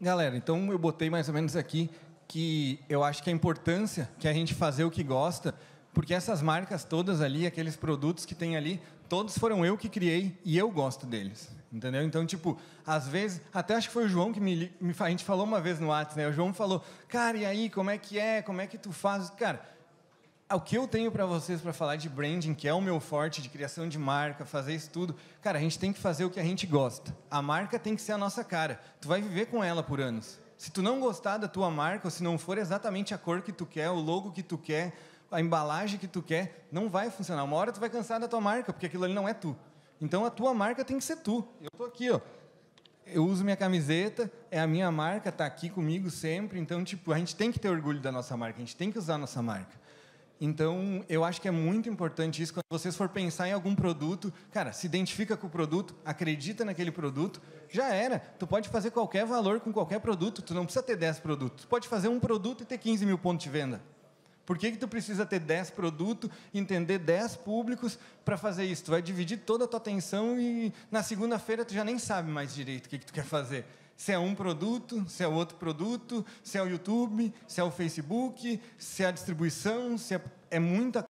Galera, então eu botei mais ou menos aqui que eu acho que a importância que a gente fazer o que gosta, porque essas marcas todas ali, aqueles produtos que tem ali, todos foram eu que criei e eu gosto deles, entendeu? Então, tipo, às vezes, até acho que foi o João que a gente falou uma vez no WhatsApp, né? O João falou, cara, e aí, como é que é? Como é que tu faz? Cara, o que eu tenho para vocês para falar de branding, que é o meu forte, de criação de marca, fazer isso tudo, cara, a gente tem que fazer o que a gente gosta. A marca tem que ser a nossa cara. Tu vai viver com ela por anos. Se tu não gostar da tua marca, ou se não for exatamente a cor que tu quer, o logo que tu quer, a embalagem que tu quer, não vai funcionar. Uma hora tu vai cansar da tua marca, porque aquilo ali não é tu. Então a tua marca tem que ser tu. Eu tô aqui, ó. Eu uso minha camiseta, é a minha marca, está aqui comigo sempre. Então, tipo, a gente tem que ter orgulho da nossa marca, a gente tem que usar a nossa marca. Então, eu acho que é muito importante isso. Quando vocês for pensar em algum produto, cara, se identifica com o produto, acredita naquele produto, já era. Tu pode fazer qualquer valor com qualquer produto, tu não precisa ter 10 produtos. Tu pode fazer um produto e ter 15 mil pontos de venda. Por que tu precisa ter 10 produtos, entender 10 públicos para fazer isso? Tu vai dividir toda a tua atenção e na segunda-feira tu já nem sabe mais direito o que tu quer fazer. Se é um produto, se é outro produto, se é o YouTube, se é o Facebook, se é a distribuição, se é muita